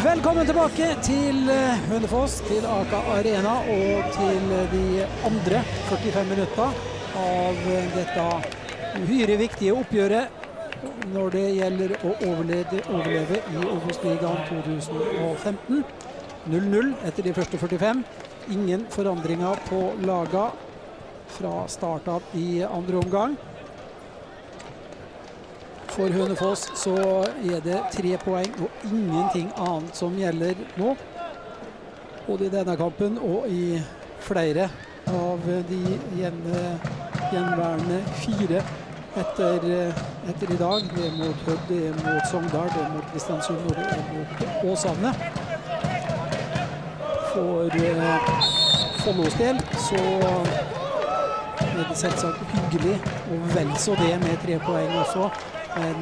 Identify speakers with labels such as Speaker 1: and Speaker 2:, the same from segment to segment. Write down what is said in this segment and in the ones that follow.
Speaker 1: Velkommen tilbake til Hønefoss, til Aka Arena og til de andre 45 minutter av dette uhyre viktige oppgjøret når det gjelder å overleve i Obos-ligaen 2015. 0-0 etter de første 45. Ingen forandringer på laga fra start av i andre omgang. For Hønefoss så er det 3 poeng og ingenting annet som gjelder nå. Både i denne kampen og i flere av de gjenværende 4 etter i dag. Det er mot Hødd, det er mot Sogndal, det er mot Kristiansund og det er mot Åsane. For Follos del så er det selvsagt hyggelig og vel så det med 3 poeng også. Men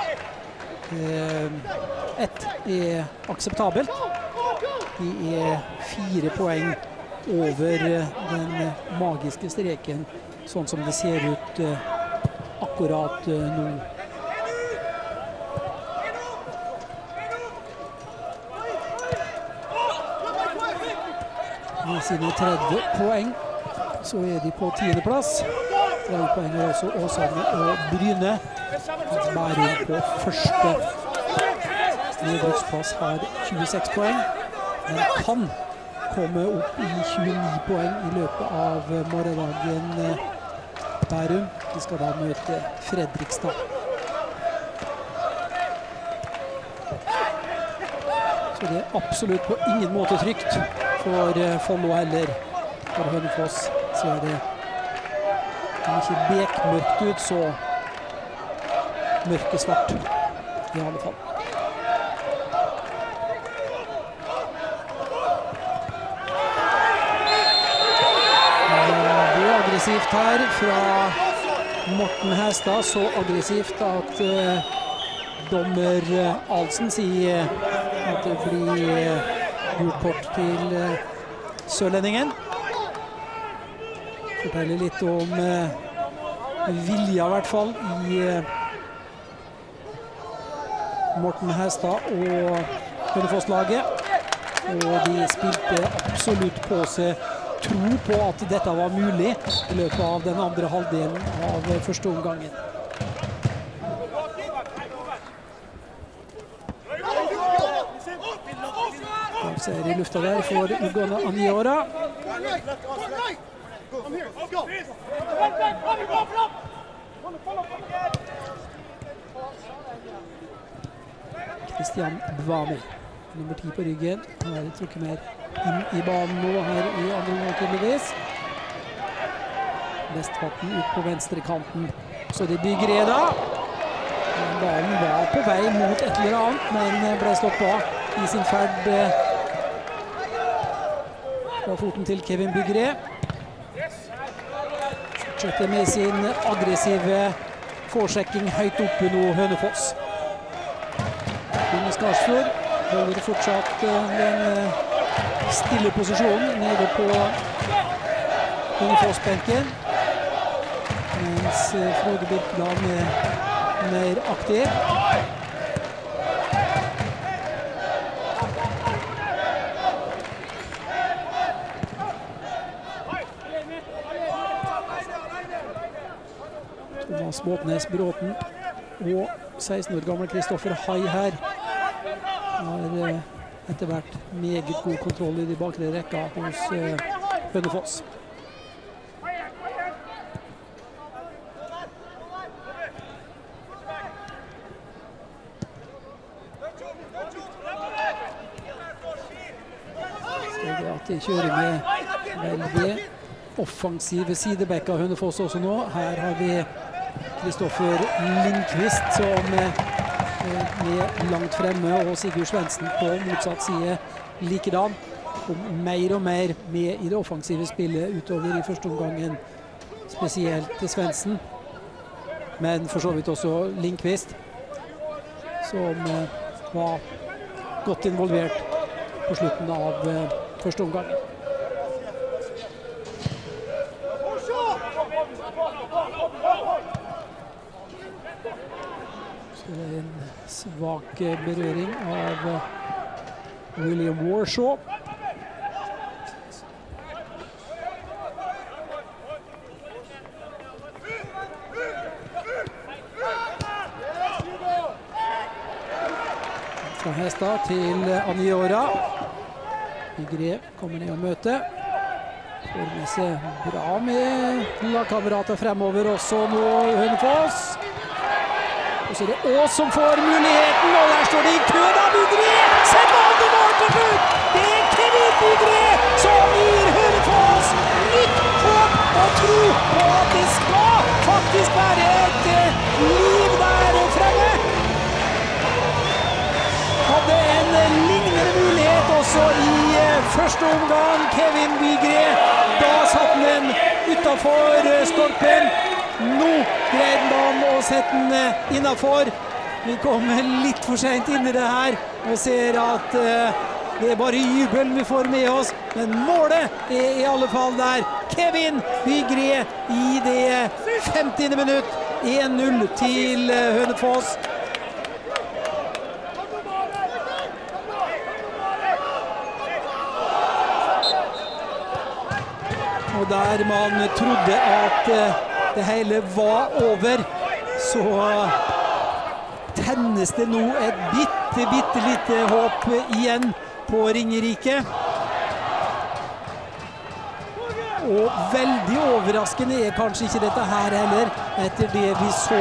Speaker 1: ett er akseptabelt. De er 4 poeng over den magiske streken, sånn som det ser ut akkurat nå. Med sine 30 poeng så er de på 10. plass. 30 poeng er også Åsane og Bryne. Bærum på første nedrykksplass har 26 poeng, men kan komme opp i 29 poeng i løpet av morgendagen. Bærum, de skal da møte Fredrikstad. Så det er absolutt på ingen måte trygt for Follo heller. For Hønefoss ser det ikke bekmørkt ut, så mørkesvart i alle fall. Det er aggressivt her fra Morten Hæstad, så aggressivt at dommer Alsen sier at det blir gult kort til sørlendingen. Forteller litt om vilja i hvert fall i Morten Hæstad og Hønefoss-laget. Og de spilte absolutt på seg tro på at dette var mulig i løpet av den andre halvdelen av første omgangen. De ser i lufta der for Ugona Aniora. Christian Bwami, nummer 10 på ryggen. Han er trukket mer inn i banen nå her i andre omgang tydeligvis. Vestvatn ut på venstre kanten. Så det bygger Reda. Ballen var på vei mot et eller annet, men ble stoppet i sin ferd fra foten til Kevin Byggeré. Fortsetter med sin aggressive forsjekking høyt oppe nå, Hønefoss. Jonas Garsfjord holder fortsatt den stille posisjonen nede på Hønefoss-benken, mens Frode Birkeland er mer aktiv. Thomas Båtnes Bråten og 16 år gamle Kristoffer Hai her har etter hvert meget god kontroll i de bakre rekka hos Hønefoss. Så det at de kjører med veldig offensive sidebekker av Hønefoss også nå. Her har vi Kristoffer Lindqvist som er langt fremme, og Sigurd Svendsen på motsatt side likedan. Kom mer og mer med i det offensive spillet utover i første omgangen, spesielt til Svendsen, men for så vidt også Lindqvist, som var godt involvert på slutten av første omgangen. Så det er en svak berøring av William Warshaw. Fra Hestad til Aniora. Bygré kommer ned og møter. Får med seg bra med lagkamerater fremover også nå i Hønefoss. Og så er det Ås som får muligheten, og der står det i kø da, Bygré! Sett ballen i mål til slutt! Det er Kevin Bygré som gir Hønefoss nytt håp og tro på at det skal faktisk være et liv der fremme. Hadde en lignende mulighet også i første omgang, Kevin Bygré. Da satt han utenfor stolpen. Nå greide han å sette den innenfor. Vi kommer litt for sent inn i det her og ser at det er bare jubel vi får med oss. Men målet er i alle fall der. Kevin Bygré i det 50. minutt. 1-0 til Hønefoss. Og der man trodde at det hele var over, så tennes det nå et bitte lite håp igjen på Ringerike. Og veldig overraskende er kanskje ikke dette her heller, etter det vi så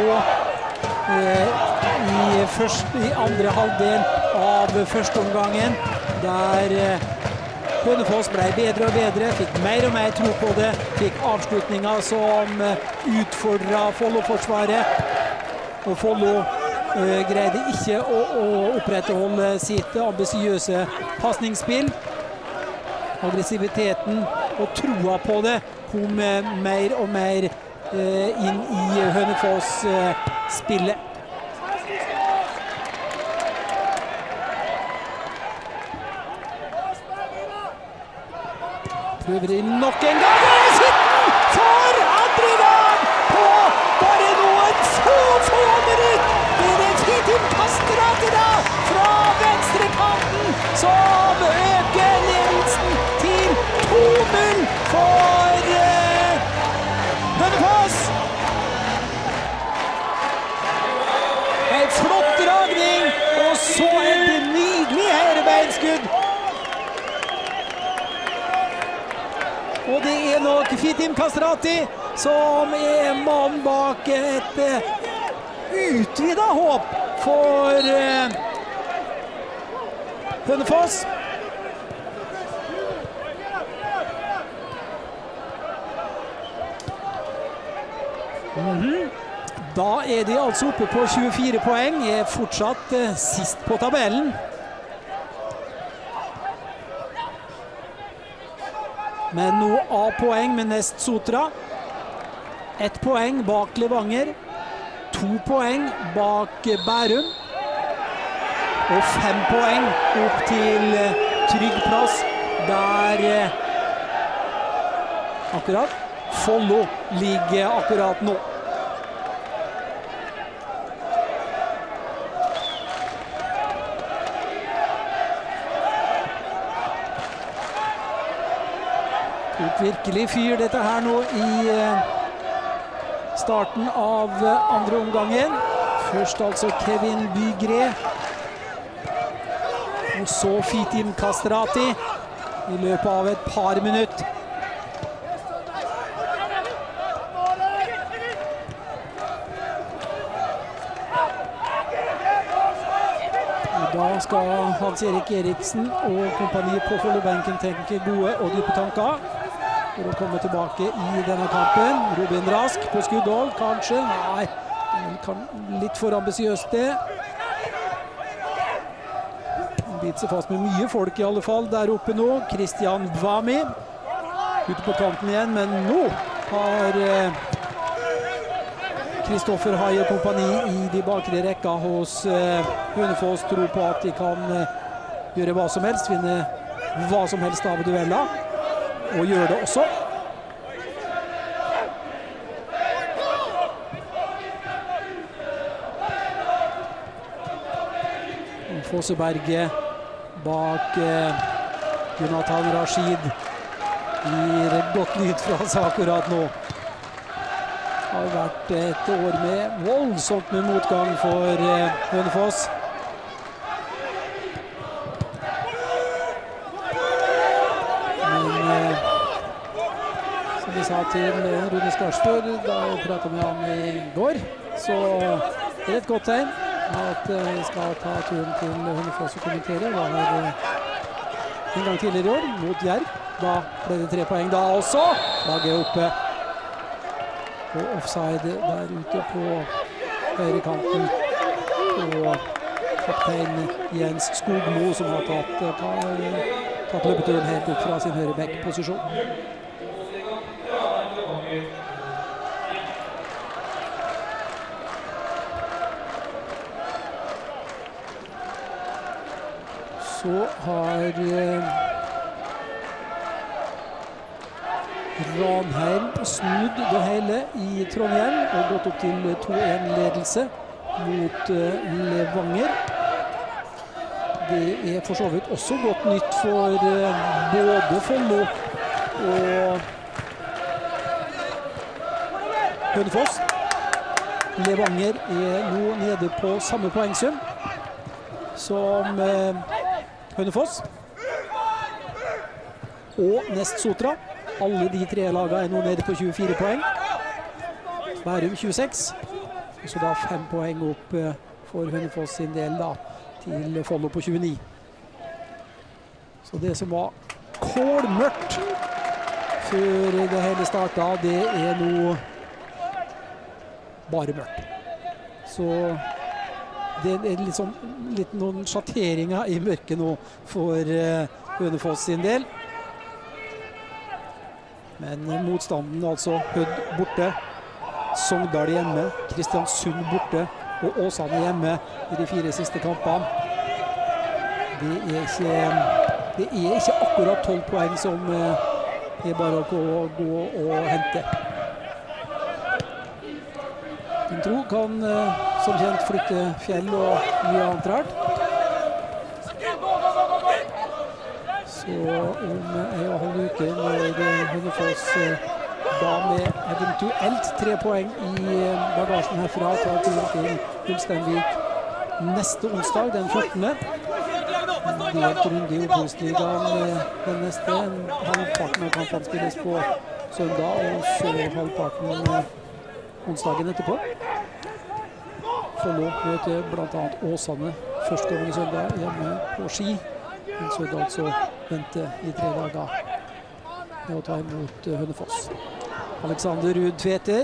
Speaker 1: i andre halvdel av første omgangen, der Hønefoss ble bedre og bedre, fikk mer og mer tro på det, fikk avslutninger som utfordret Follo-forsvaret, og Follo greide ikke å opprettholde sitt ambisiøse passningsspill. Aggressiviteten og troa på det kom mer og mer inn i Hønefoss-spillet. Prøver inn nok en gang, og sitter for andre gang på bare noen få minutter. Det er det Fitim Kastrati da, fra venstre kanten, som øker ledelsen til 2-0 for Hønefoss. En flott dragning, og så et nydelig høyrebeinskudd. Og det er nok Fitim Kastrati som er mannen bak et utvidet håp for Hønefoss. Da er de altså oppe på 24 poeng, er fortsatt sist på tabellen. Men nå A-poeng med Nest Sotra. 1 poeng bak Levanger. 2 poeng bak Bærum. Og 5 poeng opp til trygg plass, der akkurat Follo ligger akkurat nå. Virkelig fyr dette her nå i starten av andre omgangen. Først altså Kevin Bygré. Og så Fitim Kastrati i løpet av et par minutter. Da skal Hans-Erik Eriksen og kompani på Follo-benken tenke gode og dype tanker for å komme tilbake i denne kampen. Robin Rask på skuddhold, kanskje? Nei, litt for ambisiøst det. Han biter seg fast med mye folk i alle fall der oppe nå. Christian Dvami ute på kanten igjen, men nå har Kristoffer Hai og kompani i de bakre rekka hos Hønefoss tro på at de kan gjøre hva som helst, vinne hva som helst av dueller, og gjør det også. Fosseberget bak Jonathan Rashid. Gir godt lyd fra oss akkurat nå. Det har vært et år med voldsomt med motgang for Hønefoss. Men som vi sa til Rune Skarsfjord da jeg pratet med han i går, så det et godt tegn at vi skal ta turen til Hønefoss og kommentere. Det var en gang tidligere i år mot Jerv. Da ble det 3 poeng da også. Laget er oppe. Og offside der ute på høyre kanten. Og kaptein Jens Skogmo som har tatt løpeturen helt opp fra sin høyre back-posisjon. Så har Ranheim snudd det hele i Trondheim og gått opp til 2-1-ledelse mot Levanger. Det er for så vidt også godt nytt for både Follo og Hønefoss. Levanger er nå nede på samme poengsum som Hønefoss og Nest Sotra. Alle de 3 lagene er nå nede på 24 poeng. Bærum 26. Og så da 5 poeng opp for Hønefoss sin del da, til Follo på 29. Så det som var kålmørkt før det hele startet, det er nå bare mørkt. Så det er litt noen sjatteringer i mørket nå for Hønefoss sin del. Men motstanden altså Hødd borte, Sogndal hjemme, Kristiansund borte og Åsane hjemme i de 4 siste kampene. Det er ikke akkurat 12 poeng som er bare å gå og hente. En tro kan som kjent flytte fjell og mye annet rart. Så om en og halv uke når Hønefoss da med eventuelt 3 poeng i bagasjen herfra tar turen til Ulsteinvik neste onsdag, den 14. Delt runde i Obos-ligaen den neste. Halvparten av kampene spilles på søndag, og så halvparten onsdagen etterpå. Follo møter blant annet Åsane førstkommende søndag hjemme på Ski. Men så er det altså vente i 3 dager med å ta imot Hønefoss. Alexander Ruud Tveter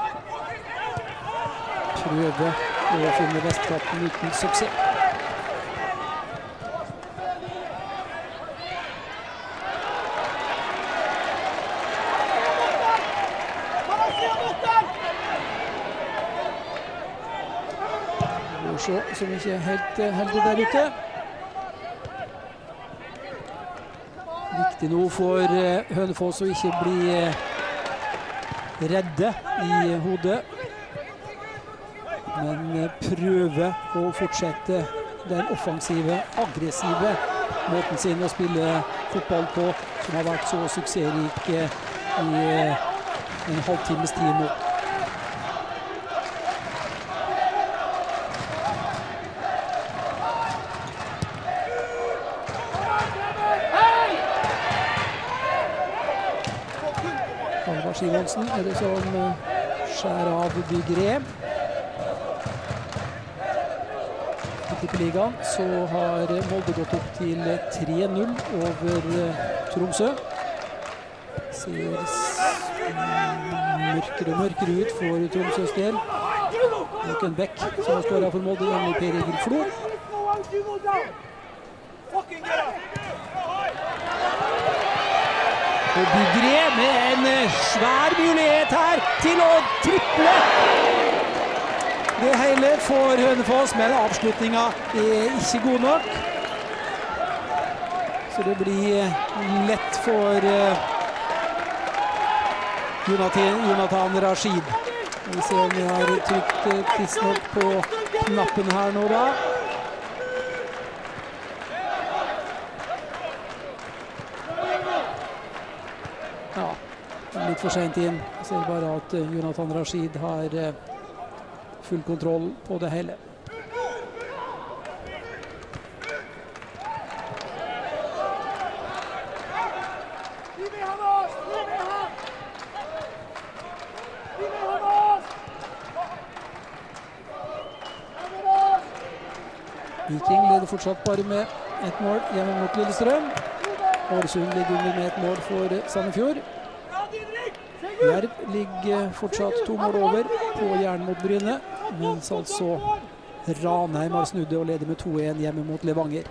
Speaker 1: prøver å finne Vestkatten uten suksess. Gårdsjå som ikke er helt heldig der ute. Viktig nå for Hønefoss å ikke bli redde i hodet, men prøve å fortsette den offensive, aggressive måten sin å spille fotball på, som har vært så suksessrik i en halvtimes tid nå. Simonsen er det som skjærer av Bygré. I Tippeligaen så har Molde gått opp til 3-0 over Tromsø. Ser mørkere ut for Tromsøs del. Nok en bekk som har skåret for Molde, nemlig Per Egil Flo. Og Bygré med en svær mulighet her til å triple det hele for Hønefoss, men avslutningen er ikke god nok. Så det blir lett for Jonathan Rashid. Vi ser om vi har trykt tidsnok på knappen her nå da. litt for sent inn. Jeg ser bare at Jonathan Rashid har full kontroll på det hele. Viking leder fortsatt bare med ett mål hjemme mot Lillestrøm. Ålesund ligger under med ett mål for Sandefjord. Jerv ligger fortsatt 2 mål over på Jern mot Bryne, mens altså Ranheim har snudd og leder med 2-1 hjemme mot Levanger.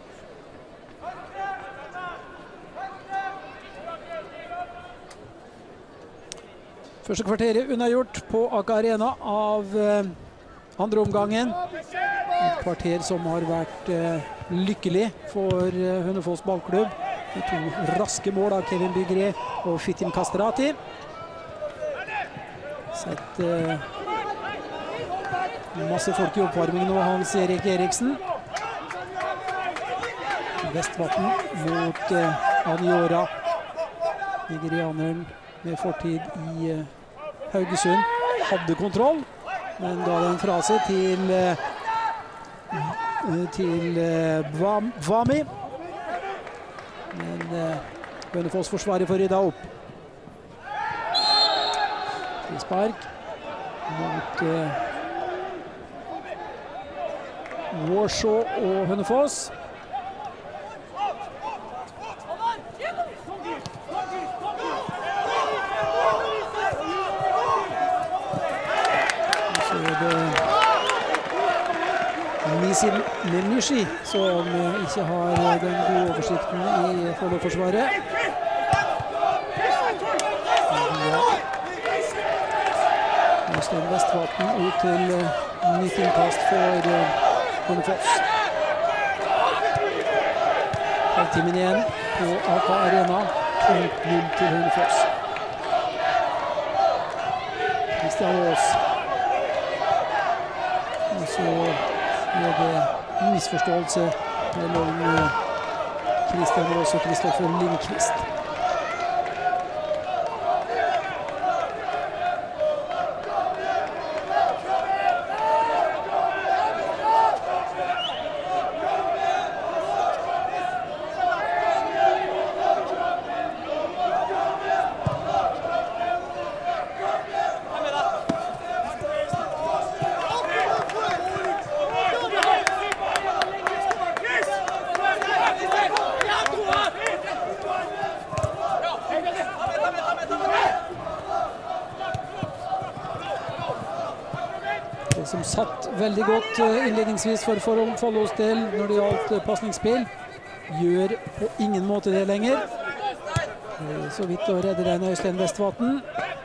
Speaker 1: Første kvarteret unnagjort på Aker Arena av andre omgangen. Et kvarter som har vært lykkelig for Hønefoss ballklubb. Med 2 raske mål av Kevin Bygré og Fitim Kastrati. Sett masse folk i oppvarmingen nå, Hans Erik Eriksen. Vestvatn mot Aniora. Nigerianeren med fortid i Haugesund. Hadde kontroll, men ga den fra seg til Bwami. Men Hønefoss forsvarer for rydda opp. Frispark mot Warshaw og Hønefoss. Så er det Nisim Nenishi som ikke har den gode oversikten i Follo-forsvaret. Øystein Vestvatn ut til nytt innkast for Hønefoss. Halvtimen igjen på Aker Arena. 2-0 til Hønefoss. Kristian Aas. Og så er det misforståelse mellom Kristian Aas og Kristoffer Lindqvist. Som satt veldig godt innledningsvis for Follos del når det gjaldt pasningsspill, gjør på ingen måte det lenger. Så vidt å redde den Øystein Vestvatn.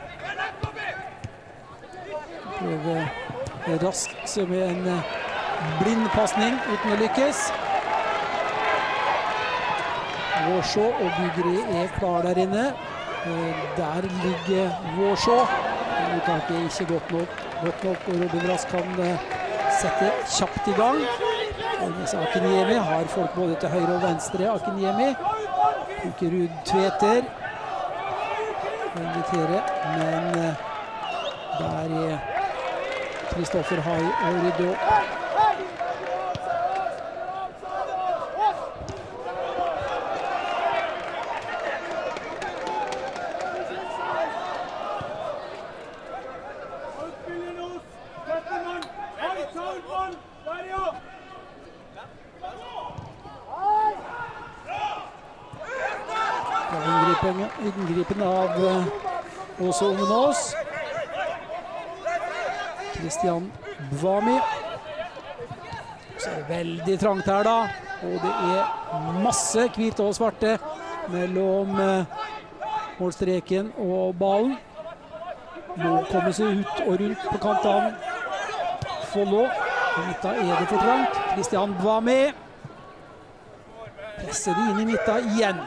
Speaker 1: Prøver raskt med en blind pasning uten å lykkes. Warshaw og Bygré er klar der inne. Der ligger Warshaw. Mottaket er ikke godt nok, og Robin Rask kan sette kjapt i gang. Akinyemi har folk både til høyre og venstre. Akinyemi bruker Rud Tveter. Men der er Kristoffer Hai og rydde opp. Inngripen av Åse Omenås. Christian Bwami. Så er det veldig trangt her da, og det er masse hvite og svarte mellom målstreken og ballen. Må komme seg ut og rundt på kantene. Follo. I midten er det for trangt. Christian Bwami. Presser de inn i midten igjen.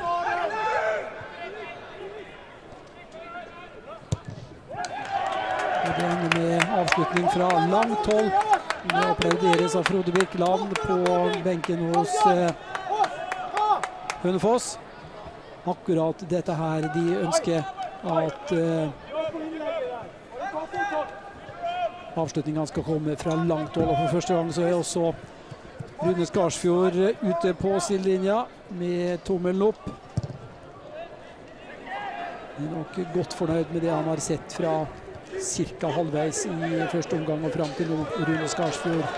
Speaker 1: Det ender med avslutning fra langt hold. Det applauderes av Frode Birkeland på benken hos Hønefoss. Akkurat dette her de ønsker at avslutningen skal komme fra langt hold. Og for første gang så er også Rune Skarsfjord ute på sidelinja med tommelen opp. Han er nok godt fornøyd med det han har sett fra cirka halvveis i første omgang og frem til nå, Rune Skarsfjord.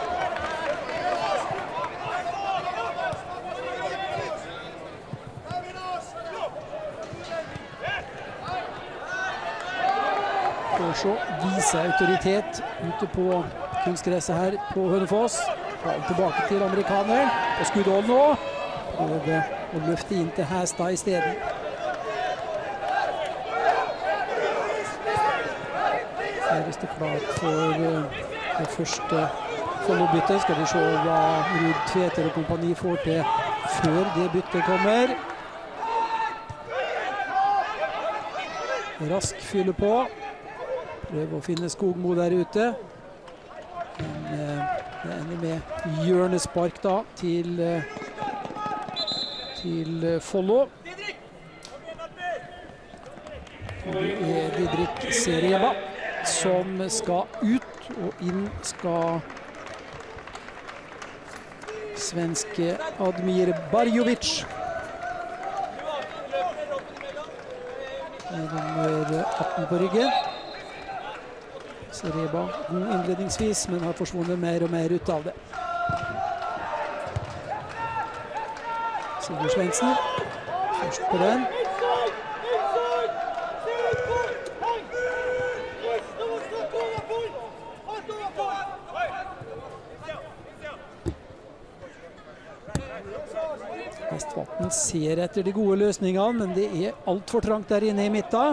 Speaker 1: Så viser autoritet ute på kunstgresset her på Hønefoss. Ball tilbake til amerikaneren. Og skuddhold nå. Prøver å løfte inn til Hæstad i stedet. Serves det klart for det første Follo-byttet. Skal vi se hva Ruud Tveter og kompani får til før det byttet kommer. Rask fyller på. Prøver å finne Skogmo der ute. Men det ender med hjørnespark da til Follo. Det er Didrik Sereba som skal ut, og inn skal svenske Admir Barjovic. Nummer 18 på ryggen. Sereba god innledningsvis, men har forsvunnet mer og mer ut av det. Sigurd Svendsen, først på den. Vestvatn ser etter de gode løsningene, men det er alt for trangt der inne i midten.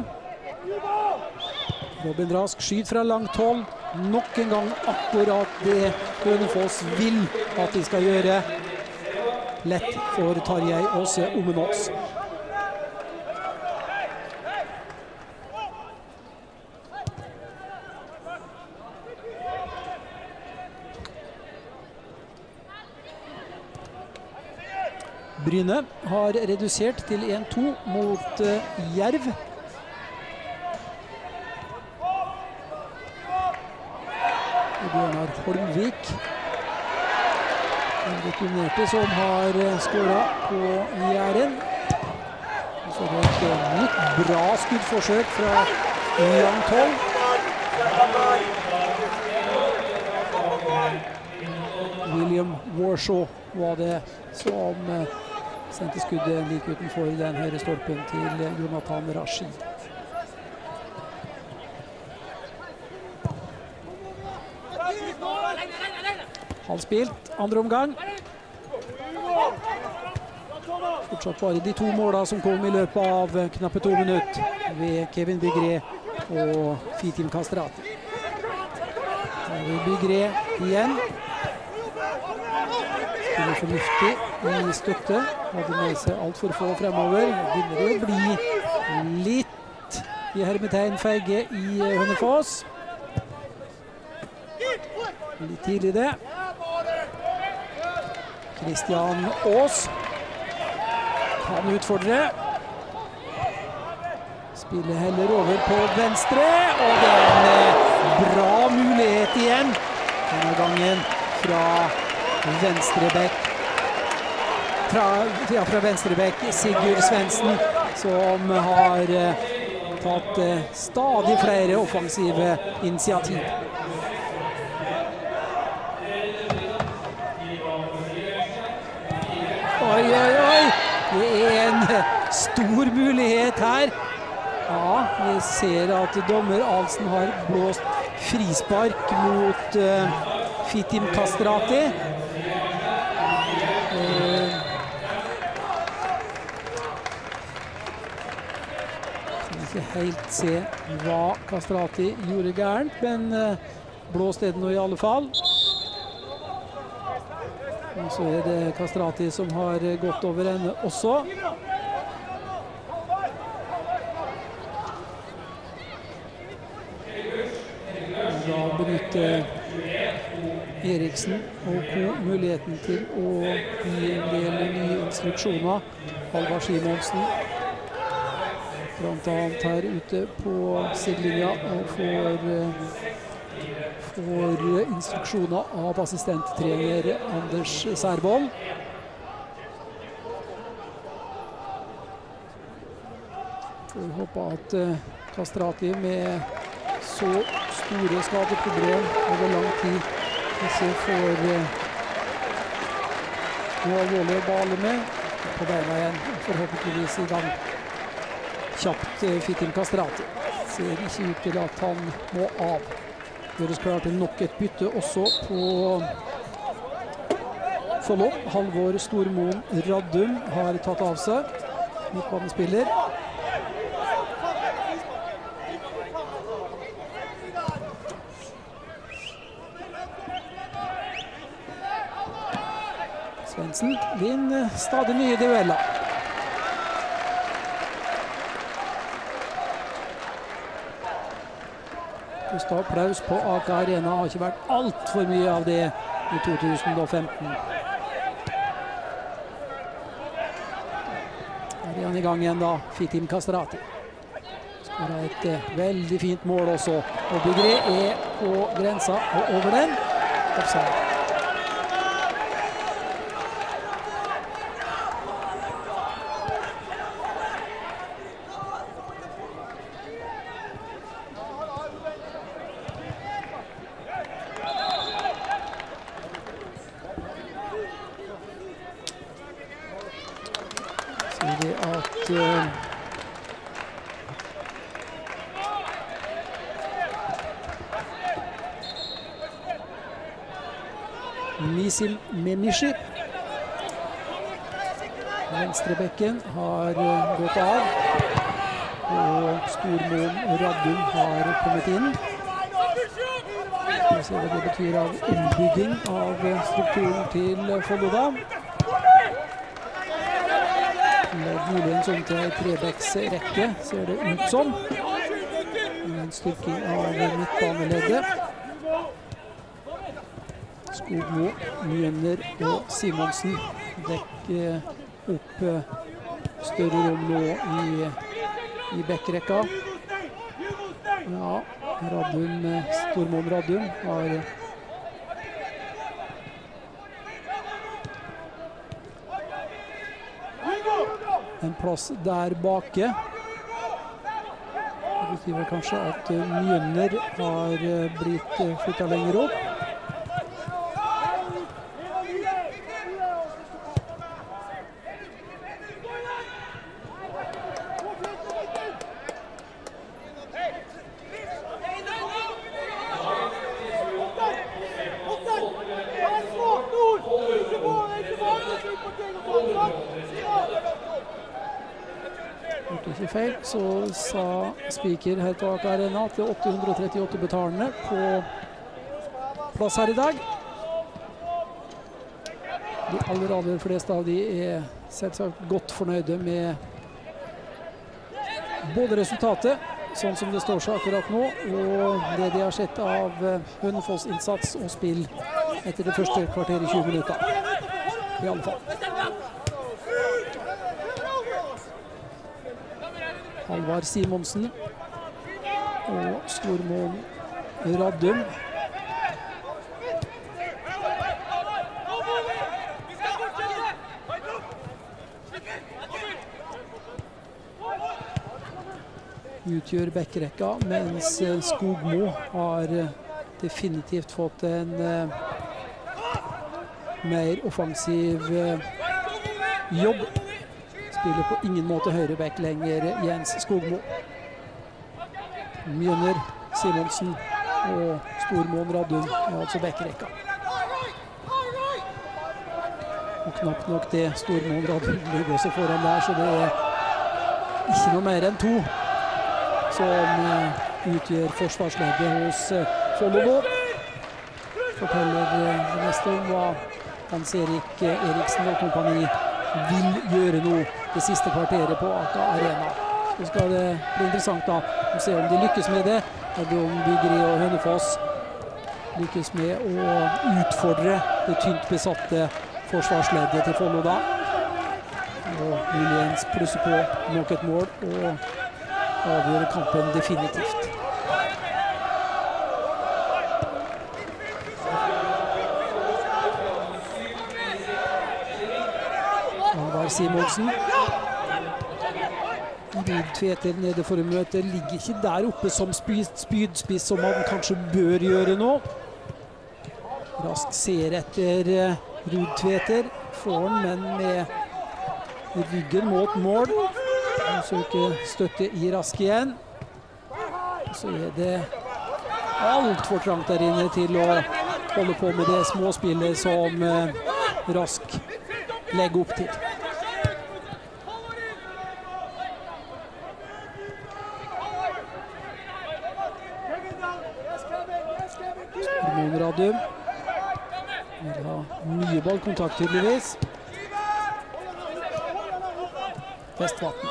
Speaker 1: Robin Rask skyter fra langt hold. Nok en gang akkurat det Hønefoss vil at de skal gjøre. Lett for Tarjei Åse Omenås. Bryne har redusert til 1-2 mot Jerv. Bjørnar Holmvik. En returnerte som har skåret på Jæren. Så det er et nytt bra skuddforsøk fra langt hold. William Warshaw var det som sendte skuddet like utenfor den høyre stolpen til Jonathan Rashid. Halvspilt, andre omgang. Fortsatt bare de to målene som kom i løpet av knappe 2 minutter ved Kevin Bygré og Fitim Kastrati. Bygré igjen. Spiller fornuftig i støtte. Hadde med seg alt for få fremover. Begynner det å bli litt i hermetegn feige i Hønefoss. Litt tidlig det. Kristian Aas kan utfordre. Spiller heller over på venstre, og det er en bra mulighet igjen. Denne gangen fra venstrebekk. Fra venstrebekk Sigurd Svendsen, som har tatt stadig flere offensive initiativ. Oi, oi, oi! Det er en stor mulighet her. Ja, vi ser at dommer Alsen har blåst frispark mot Fitim Kastrati. Kan ikke helt se hva Kastrati gjorde gærent, men blåste det nå i alle fall. Og så er det Kastrati som har gått over ende også. Da benytter Eriksen og co. muligheten til å gi en del nye instruksjoner. Halvard Simonsen blant annet her ute på sidelinja og får instruksjoner av assistenttrener Anders Særvold. Får håpe at Kastrati med så store skadeproblem over lang tid ikke får noe alvorlig å bale med. På beina igjen, forhåpentligvis i gang. Kjapt Fitim Kastrati. Ser ikke ut til at han må av. Gjøres klar til nok et bytte også på Follo. Halvor Stormoen Raddum har tatt av seg. Midtbanespiller. Svendsen vinner stadig nye dueller. Gustav Plaus på AK Arena har ikke vært alt for mye av det i 2015. Her er han i gang igjen da, Fitim Kastrati. Skåret et veldig fint mål også. Og Bygre er på grensa og over den. Offside. Misil Memishi. Venstrebekken har gått av. Og Stormoen Raddum har kommet inn. Vi ser hva det betyr av ombygging av strukturen til Follo da. Muligens om til trebecks rekke, ser det ut som. En styrking av midtbaneleddet. Skogmo, Mjønner og Simonsen dekker opp større rom nå i bekkrekka. Ja, Stormoen Raddum har en plass der bake. Det betyr kanskje at Mjønner har blitt flyttet lenger opp. Ikke feil, så sa speaker her på AK Arena at det er 838 betalende på plass her i dag. De aller fleste av de er selvsagt godt fornøyde med både resultatet, sånn som det står seg akkurat nå, og det de har sett av Hønefoss innsats og spill etter det første kvarter i 20 minutter. I alle fall. Halvard Simonsen og Stormoen Raddum. Utgjør bekkrekka, mens Skogmo har definitivt fått en mer offensiv jobb. Spiller på ingen måte høyrebekk lenger, Jens Skogmo. Mjønner, Simonsen og Stormoen Raddum er altså bekkrekka. Og knapt nok det, Stormoen Raddum ligger også foran der, så det er ikke noe mer enn to som utgjør forsvarsleddet hos Follo nå. Forteller det meste om hva Hans-Erik Eriksen og kompani vil gjøre nå det siste kvarteret på AK Arena. Så skal det bli interessant da å se om de lykkes med det, eller om Bygre og Hønefoss lykkes med å utfordre det tynt besatte forsvarsleddet til Follo da. Og muligens plusse på nok et mål og avgjøre kampen definitivt. Alvar Simonsen. Ruud Tveter nede for å møte, ligger ikke der oppe som spydspiss som han kanskje bør gjøre nå. Rask ser etter Ruud Tveter, får han, men med ryggen mot mål. Han søker støtte i Rask igjen. Så det alt for trangt der inne til å holde på med det småspillet som Rask legger opp til. Radum vil ha mye ballkontakt tydeligvis. Vestvatn.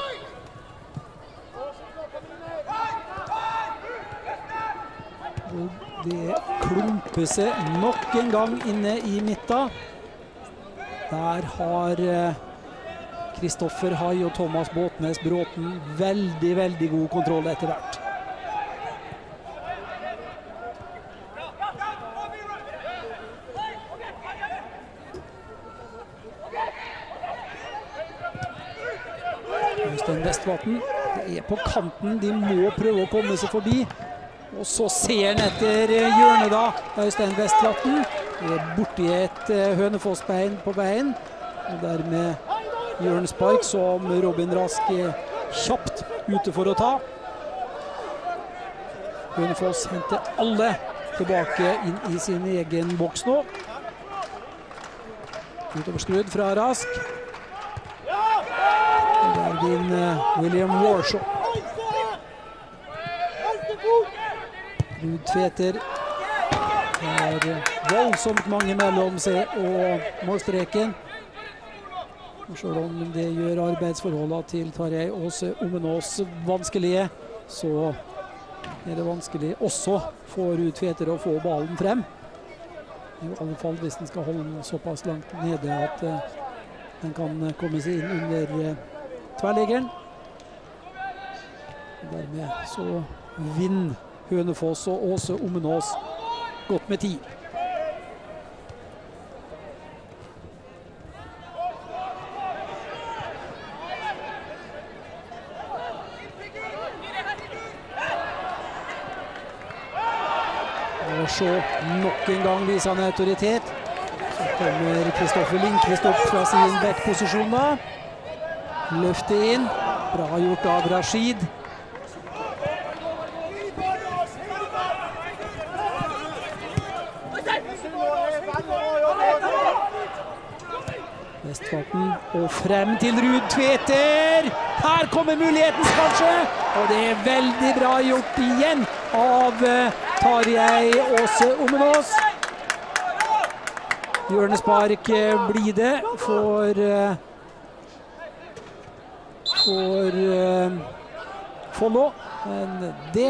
Speaker 1: Det klumper seg nok en gang inne i midten. Der har Kristoffer Hai og Thomas Båtnes Bråten veldig god kontroll etter hvert. Vestvatn. Det på kanten, de må prøve å komme seg forbi. Og så ser han etter hjørnet da, Øystein Vestvatn. Det borti et Hønefoss-bein på veien. Og dermed hjørnespark som Robin Rask kjapt ute for å ta. Hønefoss henter alle tilbake inn i sin egen boks nå. Utoverskrudd fra Rask. Der vinner William Warshaw. Ruud Tveter har voldsomt mange mellom seg og målstreken. Og selv om det gjør arbeidsforholdene til Tarjei Åse Omenås vanskelige, så er det vanskelig også for Ruud Tveter å få ballen frem. I alle fall hvis den skal holde den såpass langt nede at den kan komme seg inn under tverrleggeren. Dermed så vinner Hønefoss og Åse Omenås godt med 10. Og så nok en gang viser han autoritet. Så kommer Kristoffer Lindqvist opp fra sin backposisjon da. Løfte inn. Bra gjort av Rashid. Vestvatn og frem til Ruud Tveter. Her kommer muligheten kanskje. Og det er veldig bra gjort igjen av Tarjei Åse Omenås. Hjørnespark blir det for Follo. Men det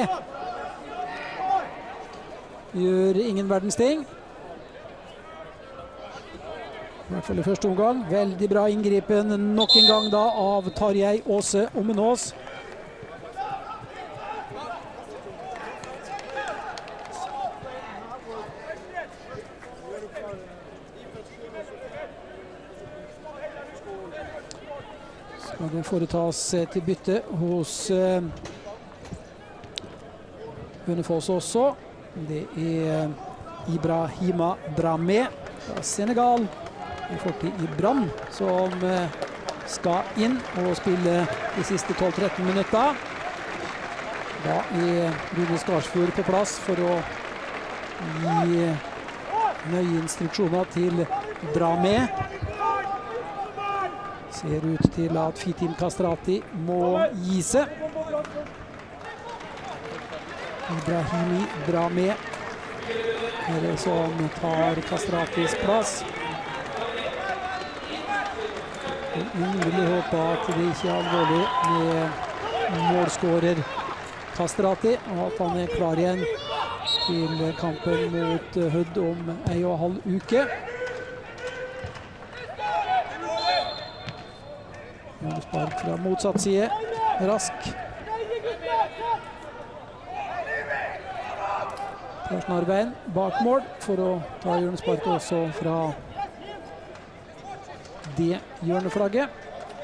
Speaker 1: gjør ingen verdens ting. I hvert fall i første omgang. Veldig bra inngripen nok en gang da av Tarjei Åse Omenås. Skal det foretas til bytte hos Hønefoss også. Det er Ibrahima Dramé fra Senegal. En fortid i Brann som skal inn og spille de siste 12-13 minutter. Da er Rune Skarsfjord på plass for å gi nøye instruksjoner til Dramé. Ser ut til at Fitim Kastrati må gi seg. Ibrahimi Dramé er det som tar Kastratis plass. Vil håpe at det ikke er alvorlig med målskårer Kastrati, og at han er klar igjen til kampen mot Hødd om 1,5 uke. Spark fra motsatt side. Rask. tar snarveien bak mål for å ta hjørnesparket også fra det hjørneflagget.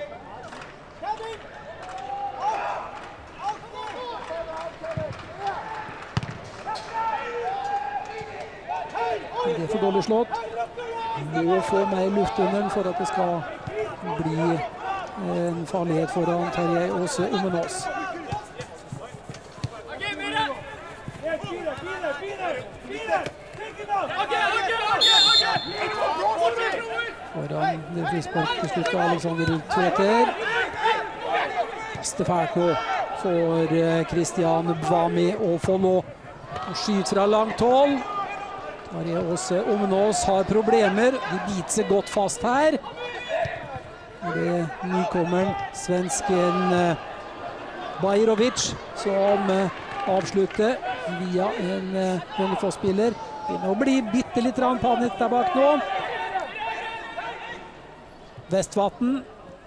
Speaker 1: Det er for dårlig slått. Må få mer luft under den for at det skal bli en farlighet foran Terje Aase Omenås. Foran det frispark til slutt av Alexander Tveter. Kaster fælt nå for Christian Bwami og Follo. Og skyter fra langt hold. Terje Aase Omenås har problemer. De biter seg godt fast her. Det er nykommeren, svensken Bajrovic, som avslutter via en Hønefoss-spiller. Det må bli bitte litt panikk der bak nå. Vestvatn.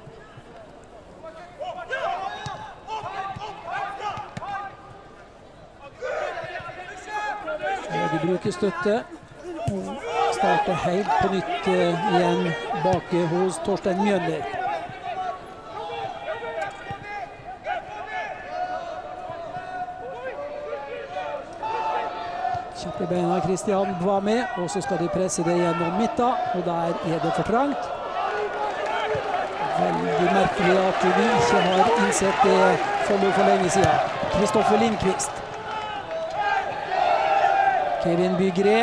Speaker 1: De bruker støtte og starter helt på nytt igjen bak hos Torstein Mjøller. Kjappe beina Christian Bwami, og så skal de presse det gjennom midten, og der er det for trangt. Veldig merkelig at vi ikke har innsett det for lenge siden. Kristoffer Lindqvist. Kevin Bygré.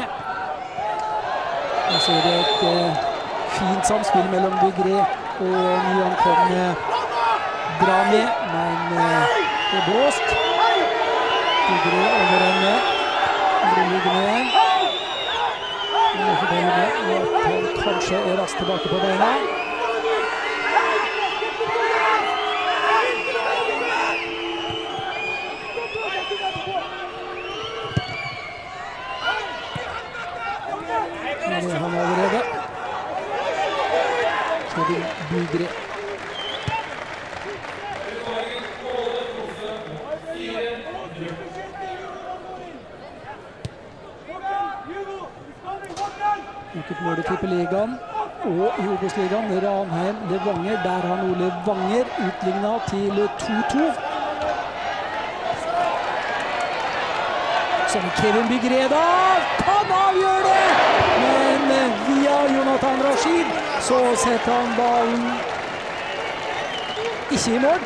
Speaker 1: Og så er det et fint samspill mellom Bygré og nyankomne Brami, men det er blåst. Bygré over henne. Blir liggende igjen. Og forteller meg at han kanskje er raskt tilbake på beina. Det er han allerede. Kevin Bygré. Ukket mål i Tippeligaen og i Obos-ligaen. Ranheim, Levanger. Der har nå Levanger utlignet til 2-2. Som Kevin Bygré da kan avgjøre det! Men via Jonathan Rashid så setter han ballen ikke i mål.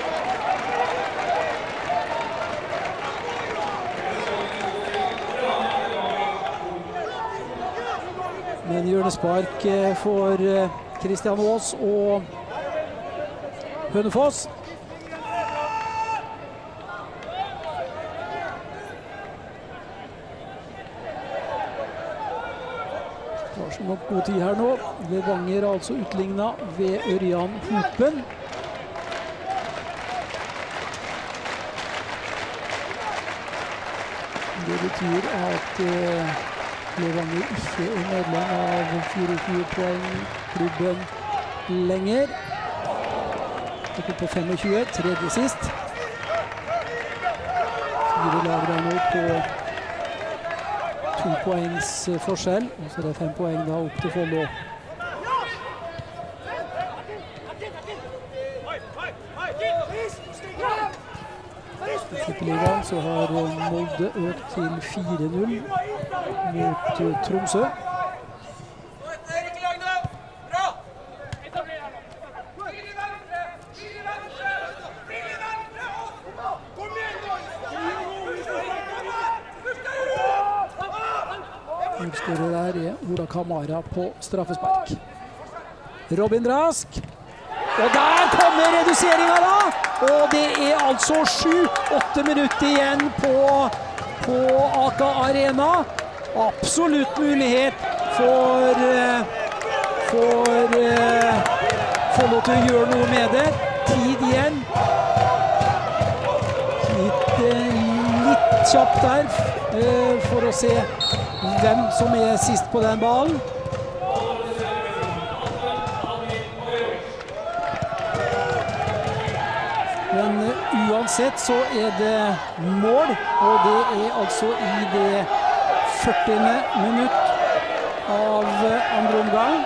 Speaker 1: Men hjørnespark for Christian Aas og Hønefoss. Det var så nok god tid her nå. Levanger altså utlignet ved Ørjan Hopen. Det betyr at Levanger ikke er medlem av 24-poeng-klubben lenger. Det på 25, tredje sist. 4 lag der nå på 2 poengs forskjell, og så er det 5 poeng da opp til Follo. I Tippeligaen så har Molde økt til 4-0 mot Tromsø. Utskårer der er Ola Kamara på straffespark. Robin Rask. Og der kommer reduseringen da! Og det er altså 7-8 minutter igjen på Aka Arena. Absolutt mulighet for Follo til å gjøre noe med det. Tid igjen. Litt kjapt der for å se hvem som er sist på den ballen. Men uansett så er det mål, og det er altså i det 40. minutt av andre omgang.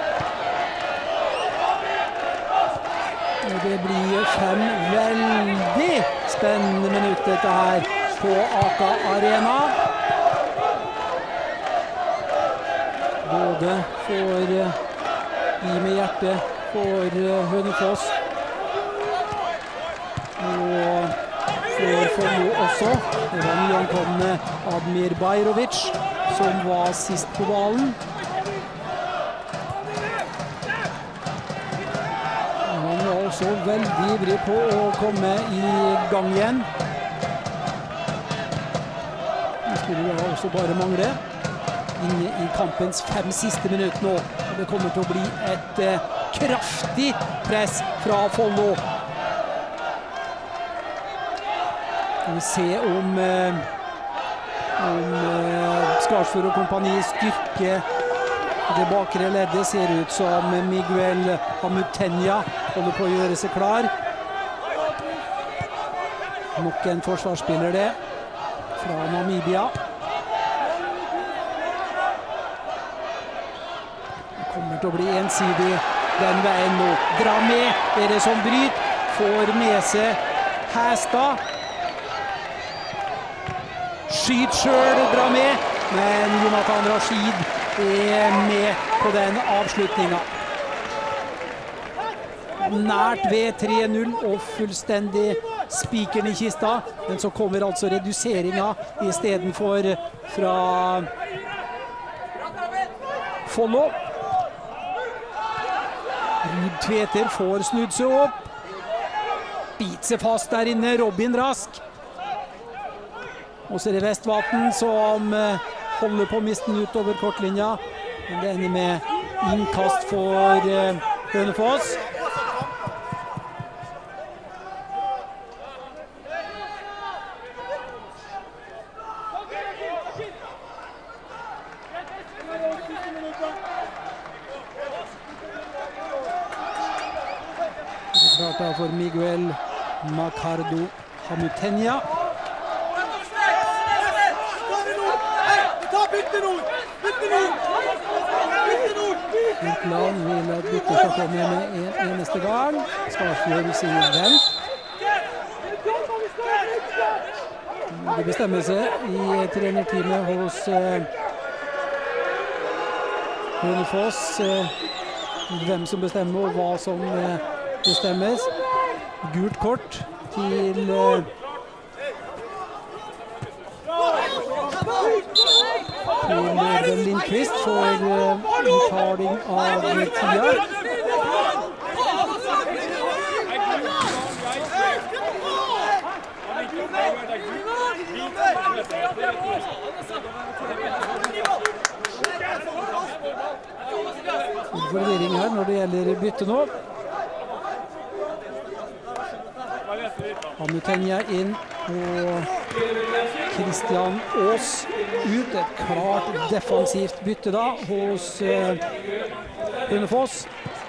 Speaker 1: Og det blir 5 veldig spennende minutter dette her på Aka Arena. Både for I med hjertet for Hønefoss og for Follo også. Det var nyankomne Admir Bajrovic som var sist på ballen. Han var også veldig ivrig på å komme I gang igjen. Det skulle jo også bare mangle. Inne I kampens 5 siste minutter nå. Og det kommer til å bli et kraftig press fra Follo. Vi vil se om Skarsfjord og kompani styrke det bakre leddet. Ser ut som Miguel Hamutenja holder på å gjøre seg klar. Nok en forsvarsspiller det, fra Namibia. Det kommer til å bli ensidig den veien nå. Dra med, det som bryter, får med seg Hæstad. Skyt selv, dra med, men Jonathan Rashid med på den avslutningen. Nært ved 3-0 og fullstendig spikeren I kista, men så kommer altså reduseringen I stedet for fra Follo. Rud Tveter får snudd seg opp. Biter seg fast der inne, Robin Rask. Og så det Vestvatn som holder på å miste den utover kortlinja. Men det ender med innkast for Hønefoss. Det klart da for Miguel Macardo Hamutenja. Utland vil at byttet skal komme med en eneste gang. Skarsfjord sier vent. Det bestemmer seg I trenerteamet hos Hønefoss hvem som bestemmer og hva som bestemmes. Gult kort til Lindqvist for uttaling av tida. Forvirring her når det gjelder bytte nå. Hamutenja inn og Christian Aas ut. Et klart defensivt bytte da hos Hønefoss.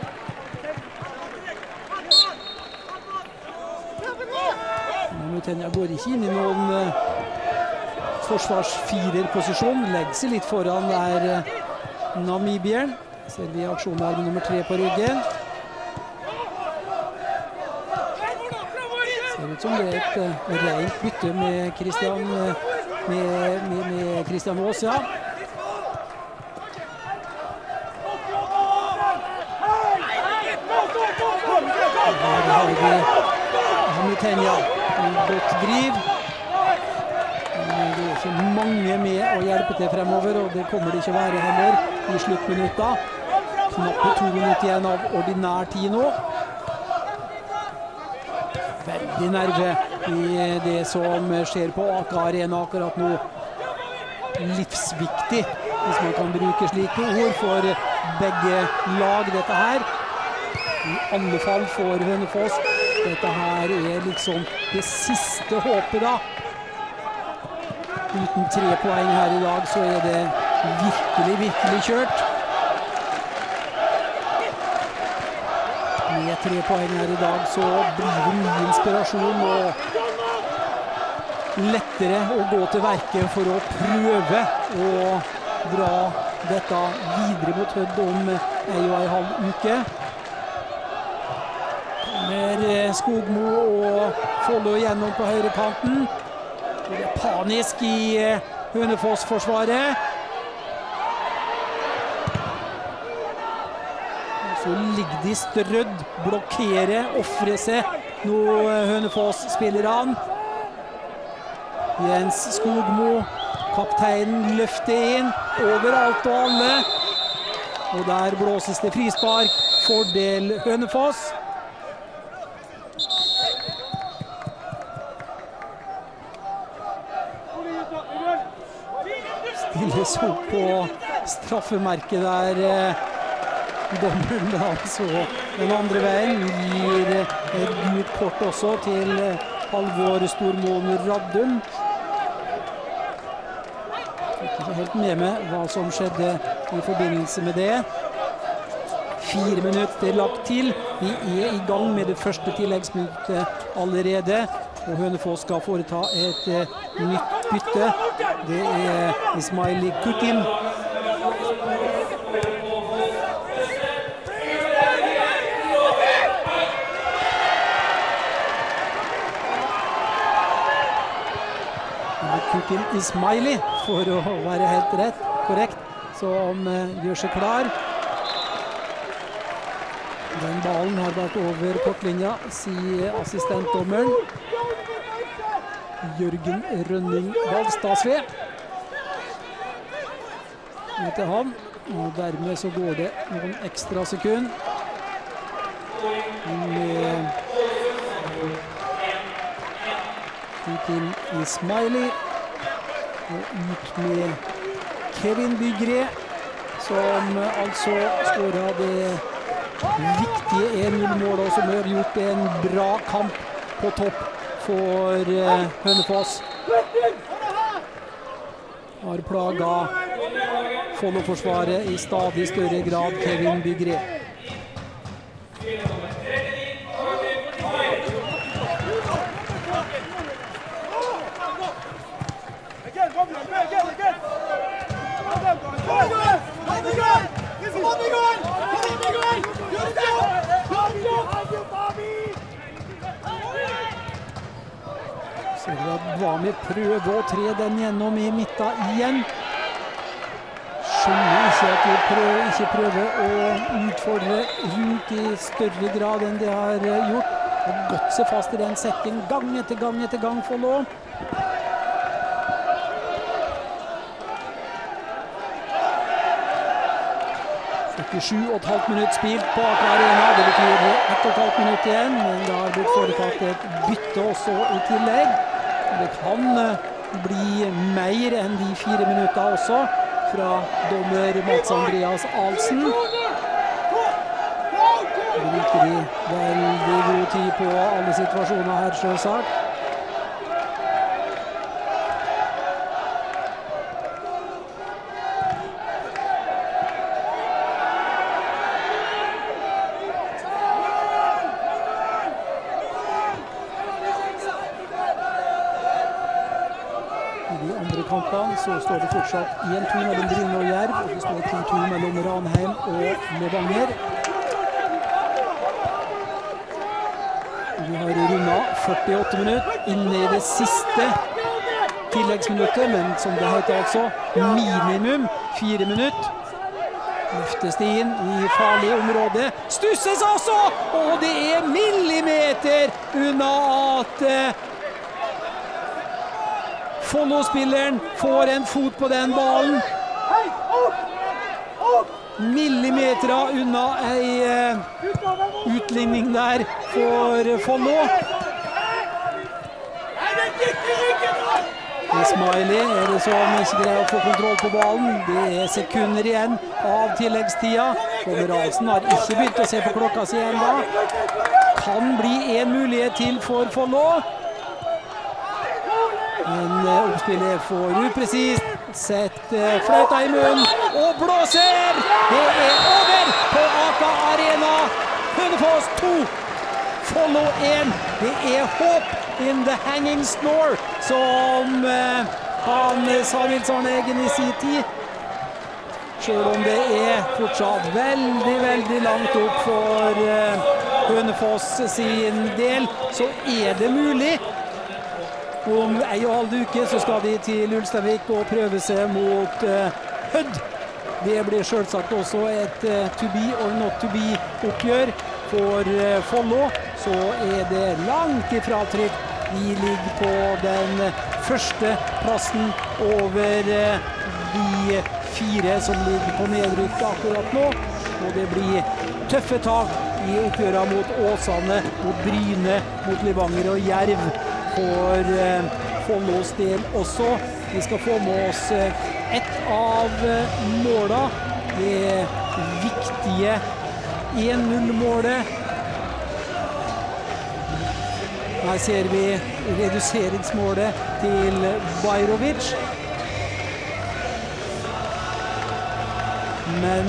Speaker 1: Hamutenja går ikke inn I noen forsvarsfirerposisjon. Legger seg litt foran der Namibieren. Ser vi aksjonen her med nummer 3 på ryggen. Ser ut som det et rent bytte med Christian Aas, ja. Her har vi Hamutenja. Godt driv. Det ikke mange med å hjelpe til fremover, og det kommer det ikke være heller I sluttminutta. Knappe 2 minutter igjen av ordinær tid nå. Veldig nerve I det som skjer på Aka Arena akkurat nå. Livsviktig, hvis man kan bruke slike ord, for begge lag dette her. I alle fall for Hønefoss. Dette her liksom det siste håpet da. Uten 3 poeng her I dag, så det virkelig kjørt. Med 3 poeng her I dag, så blir det mye inspirasjon og lettere å gå til verket for å prøve å dra dette videre mot Hødd om 1,5 uke. Kommer Skogmo og Follo gjennom på høyrekanten. Det er panisk i Hønefoss-forsvaret. Så ligger de strødd, blokkerer, offrer seg nå Hønefoss-spillerne. Jens Skogmo, kapteinen, løfter inn overalt og alle. Og der blåses det frispark, fordel Hønefoss. Stilles opp på straffemerket der. Dommeren altså den andre veien gir et gult kort også til Halvor Stormoen Raddum. Fikk ikke helt med meg hva som skjedde i forbindelse med det. 4 minutter lagt til. Vi er i gang med det første tilleggsminuttet allerede. Og Hønefoss skal foreta et nytt bytte. Det er Ismaili Kukim. Kukim Ismaili, for å være helt korrekt, som gjør seg klar. Den ballen har vært over kortlinja, sier assistentdommeren. Jørgen Rønning Valstadsve. Til ham, og dermed så går det noen ekstra sekund. Med Kukim Ismaili. Og ut med Kevin Bygre, som altså skåret det viktige 1-0-målet, og som har gjort en bra kamp på topp for Hønefoss. Har plaget Follo-forsvaret i stadig større grad, Kevin Bygre. Bwami prøver å tre den gjennom i midten igjen. Skjønner ikke at de ikke prøver å utfordre rundt i større grad enn de har gjort. Har gått seg fast i den sekken gang etter gang Follo. – 7,5 minutter spilt på Aker Arena. Det betyr 1,5 minutter igjen, men det har blitt foretatt et bytte også i tillegg. Det kan bli mer enn de 4 minutter også fra dommer Mats Andreas Ahlsen. Det bruker de veldig god tid på alle situasjoner her, selvsagt. Så står det fortsatt 1-2 mellom Bryne og Jerv, og det står 2-2 mellom Ranheim og Levanger. Vi har rundet 48 minutter inne i det siste tilleggsminuttet, men som det heter altså, minimum 4 minutter. Løftes det inn i farlig område, stusses også, og det er millimeter unna at Follo-spilleren får en fot på den ballen. Millimeter unna en utligning der for Follo. Ismaili er det som ikke greier å få kontroll på ballen. Det er sekunder igjen av tilleggstida. Dommer Ahlsen har ikke begynt å se på klokka si enda. Kan bli en mulighet til for Follo. Men oppspillet er for upresist. Sett fløyta i munnen og blåser! Det er over på Aker Arena. Hønefoss 2, Follo 1. Det er håp in the hanging snore, som han sa Nils Arne Eggen i sin tid. Selv om det er fortsatt veldig, veldig langt opp for Hønefoss sin del, så er det mulig. Om 1,5 uke så skal de til Ulsteinvik og prøve seg mot Hødd. Det blir selvsagt også et to be or not to be oppgjør. For Follo så er det langt ifra trygt. De ligger på den første plassen over de 4 som ligger på nedrykk akkurat nå. Og det blir tøffe tak i oppgjørene mot Åsane, mot Bryne, mot Levanger og Jerv for Follos del også. Vi skal få med oss ett av målene, det viktige 1-0-målet. Her ser vi reduseringsmålet til Bajrovic. Men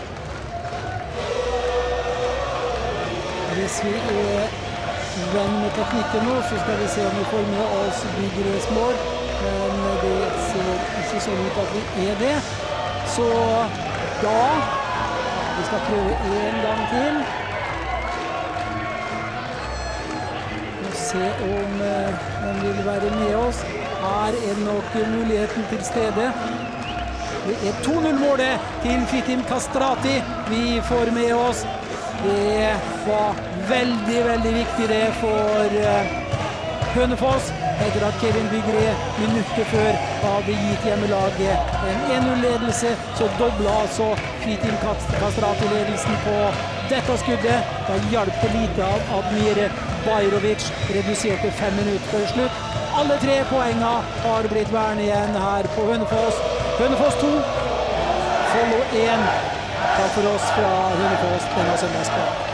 Speaker 1: hvis vi er venn med teknikken nå, så skal vi se om vi får med oss Bygres mål. Men det ser ikke sånn ut at vi er det. Så da vi skal prøve en gang til. Og se om den vil være med oss. Her er nok muligheten til stede. Det er 2-0-målet til Fitim Kastrati vi får med oss. Det var veldig, veldig viktig det for Hønefoss. Etter at Kevin Bygre minutter før hadde gitt hjemmelaget en 1-0-ledelse, så doblet altså Fitim Kastrati-ledelsen på dette skuddet. Da hjalp det lite av Admir Bajrovic, reduserte 5 minutter før slutt. Alle 3 poengene har blitt værende igjen her på Hønefoss. Hønefoss 2, Follo 1. Takk for oss fra Hønefoss denne søndagskampen.